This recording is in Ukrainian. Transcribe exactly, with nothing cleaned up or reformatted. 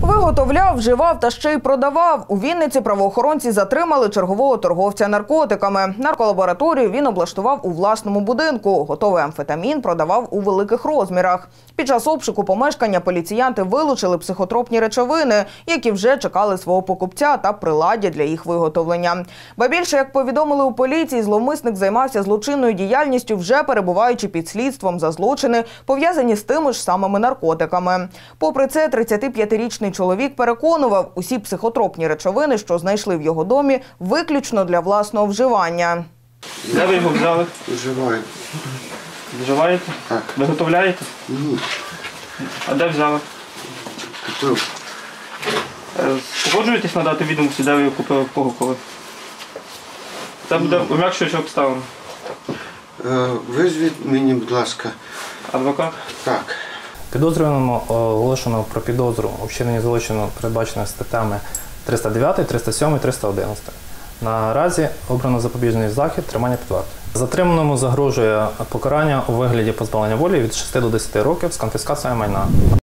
Виготовляв, вживав та ще й продавав. У Вінниці правоохоронці затримали чергового торговця наркотиками. Нарколабораторію він облаштував у власному будинку. Готовий амфетамін продавав у великих розмірах. Під час обшуку помешкання поліціянти вилучили психотропні речовини, які вже чекали свого покупця та приладдя для їх виготовлення. Ба більше, як повідомили у поліції, зловмисник займався злочинною діяльністю, вже перебуваючи під слідством за злочини, пов'язані з тими ж самими наркотиками. Попри це, тридцятип'ятирічний чоловік переконував, усі психотропні речовини, що знайшли в його домі, виключно для власного вживання. Де ви його взяли? Вживаю. Вживаєте? Так. Виготовляєте? Ні. А де взяли? Купив. Погоджуєтесь надати відомості, де ви його купили, в кого, коли? Це буде ум'якшуюча обставина. Е, Визвіть мені, будь ласка. Адвокат? Так. Підозрюваному оголошено про підозру у вчиненні злочину, передбаченого статтями триста дев'ять, триста сім, триста одинадцять. Наразі обрано запобіжний захід тримання під вартою. Затриманому загрожує покарання у вигляді позбавлення волі від шести до десяти років з конфіскацією майна.